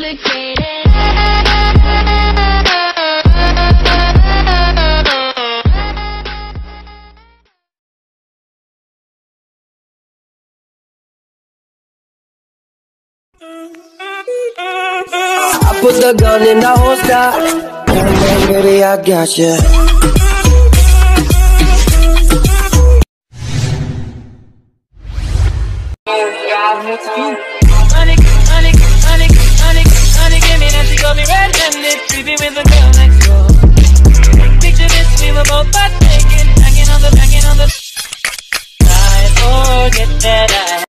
lubricated. I put the gun in the holster, and baby, I got you. Honey, give me that, she got me red-handed, creepy with the girl next door. Picture this, we were both butt naked, banging on the I forget that I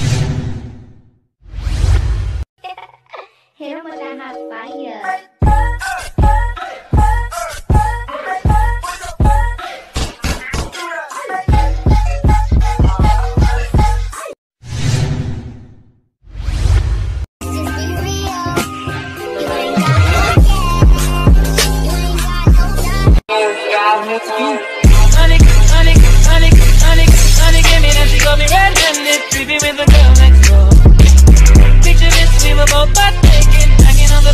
Hit him with that hot fire. Honey, give me that, she got me red-handed, creepy with the girl next door. Picture this, we were both butt naked, banging on the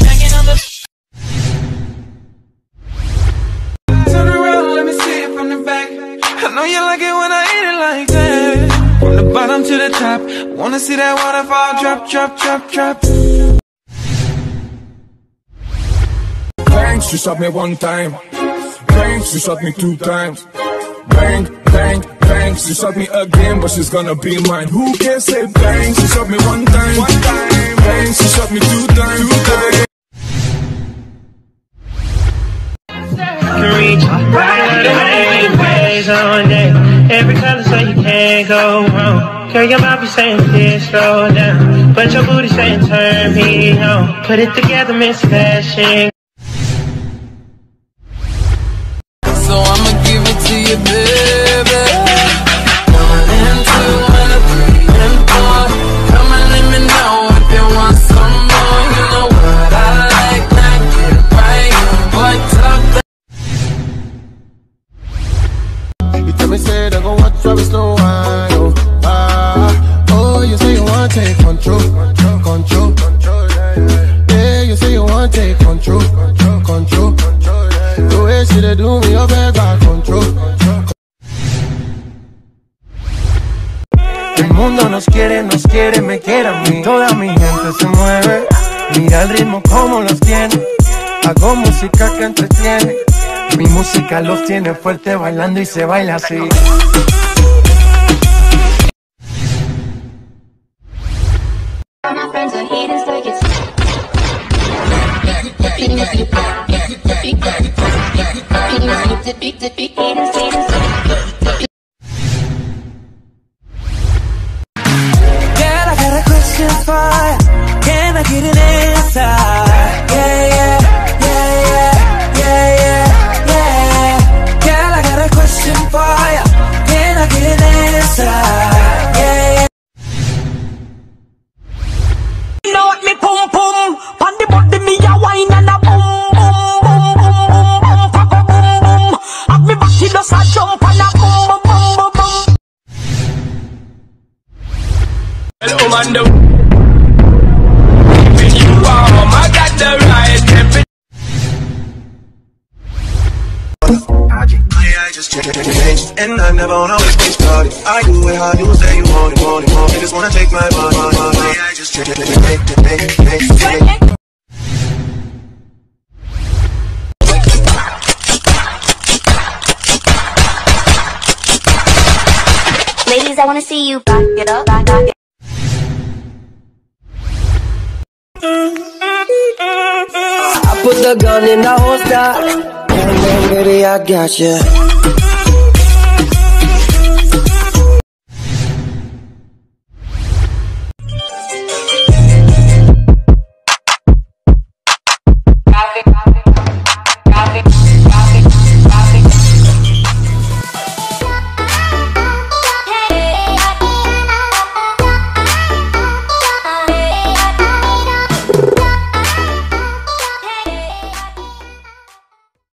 Turn around, let me see it from the back. I know you like it when I eat it like that. From the bottom to the top, wanna see that waterfall drop, drop, drop, drop. Bang, she shot me one time. Bang, she shot me 2 times. Bang, bang, bang, she shot me again, but she's gonna be mine. Who can say bang? She shot me one time. Bang, she shot me 2 times. Can reach right away, ways on day. Every color so you can't go wrong. Girl, your mouth be saying please slow down, but your booty saying turn me on. Put it together, Miss Fashion. So I'ma give it to you, baby. 1 and 2 and a 3 and 4. Come and let me know if you want some more. You know what I like, not get it right. Boy, talk that. You tell me, say, don't go watch Travis no wine. Oh, you say you want to take control. Yeah, you say you want to take control. The way she dey do me, you better control. El mundo nos quiere, me quiere a mí. Toda mi gente se mueve, mira el ritmo como los tiene. Hago música que entretiene, mi música los tiene fuerte bailando y se baila así. All my friends are haters, like it's Girl, I got a question for ya. Can I get an answer? Yeah. Girl, I got a question for ya. Can I get an answer? Yeah. You know what me pum pum, on the body me a wine and a boom boom boom boom boom boom boom. Have me body just a jump and a boom boom boom boom. Hello, Mando. When you warm, I got the right temperature. I just change, and I never wanna always be started. I do it how you say you want it. You just wanna take my body. I just change. ladies, I wanna see you back it up, back it. I put the gun in the holster, and baby, I got you.